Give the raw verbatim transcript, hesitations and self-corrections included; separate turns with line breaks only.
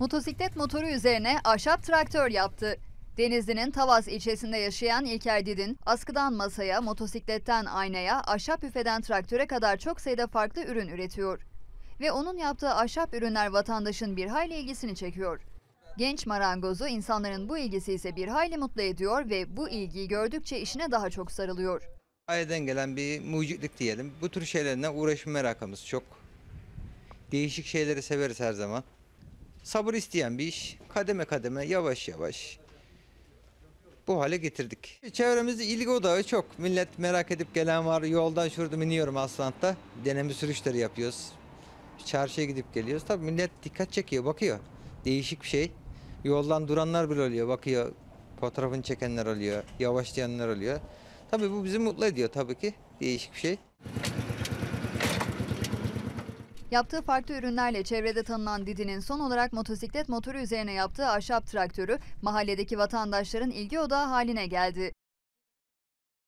Motosiklet motoru üzerine ahşap traktör yaptı. Denizli'nin Tavas ilçesinde yaşayan İlker Didin, askıdan masaya, motosikletten aynaya, ahşap büfeden traktöre kadar çok sayıda farklı ürün üretiyor. Ve onun yaptığı ahşap ürünler vatandaşın bir hayli ilgisini çekiyor. Genç marangozu insanların bu ilgisi ise bir hayli mutlu ediyor ve bu ilgiyi gördükçe işine daha çok sarılıyor.
Aileden gelen bir mucitlik diyelim. Bu tür şeylerle uğraşma merakımız çok. Değişik şeyleri severiz her zaman. Sabır isteyen bir iş. Kademe kademe, yavaş yavaş bu hale getirdik. Çevremizde ilgi odağı çok. Millet merak edip gelen var. Yoldan şuradan iniyorum Aslan'ta. Deneme sürüşleri yapıyoruz. Çarşıya gidip geliyoruz. Tabii millet dikkat çekiyor, bakıyor. Değişik bir şey. Yoldan duranlar bile oluyor, bakıyor. Fotoğrafını çekenler oluyor, yavaşlayanlar oluyor. Tabii bu bizi mutlu ediyor tabii ki. Değişik bir şey.
Yaptığı farklı ürünlerle çevrede tanınan Didin'in son olarak motosiklet motoru üzerine yaptığı ahşap traktörü mahalledeki vatandaşların ilgi odağı haline geldi.